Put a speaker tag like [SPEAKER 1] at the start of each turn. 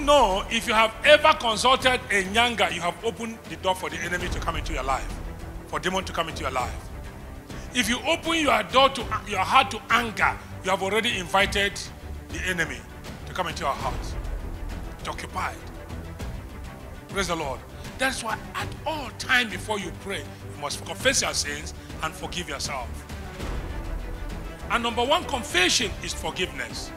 [SPEAKER 1] don't know if you have ever consulted a nyanga, you have opened the door for the enemy to come into your life, for demon to come into your life. If you open your door to your heart to anger, you have already invited the enemy to come into your heart. It's occupied. Praise the Lord. That's why at all time before you pray, you must confess your sins and forgive yourself. And number one confession is forgiveness.